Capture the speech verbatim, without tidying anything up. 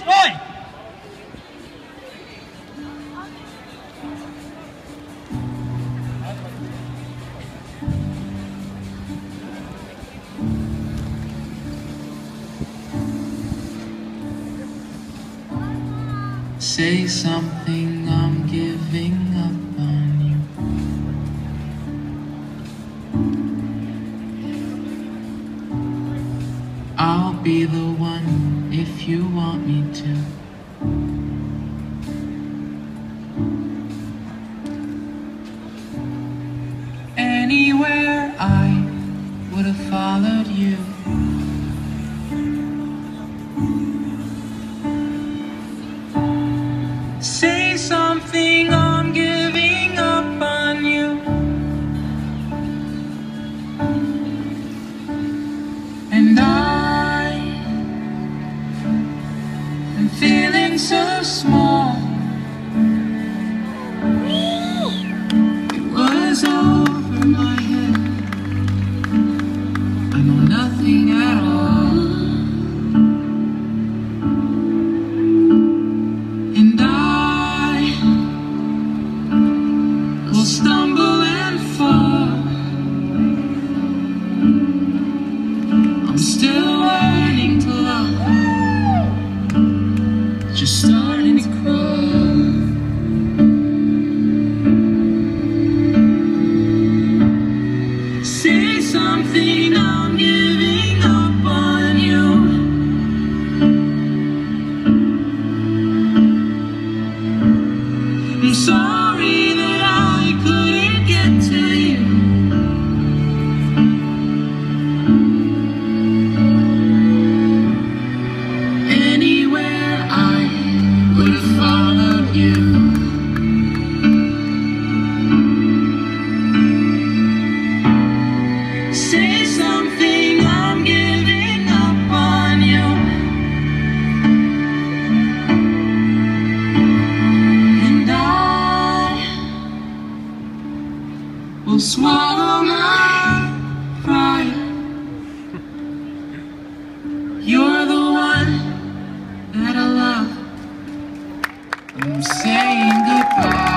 boy! Say something, I'm giving up on you. I'll be the one if you want me to. Anywhere I would have followed you. Say something, I'm giving up on you. And I am feeling so small. It was over my head. I know nothing at all. And I will stumble and fall. I'm still learning to love, just starting to crawl. Say something, I'm giving up on you. I'm sorry that I couldn't get to you. Anywhere I would have followed you. Say something, I'm giving up on you. And I will swallow my pride. You're the one that I love. I'm saying goodbye.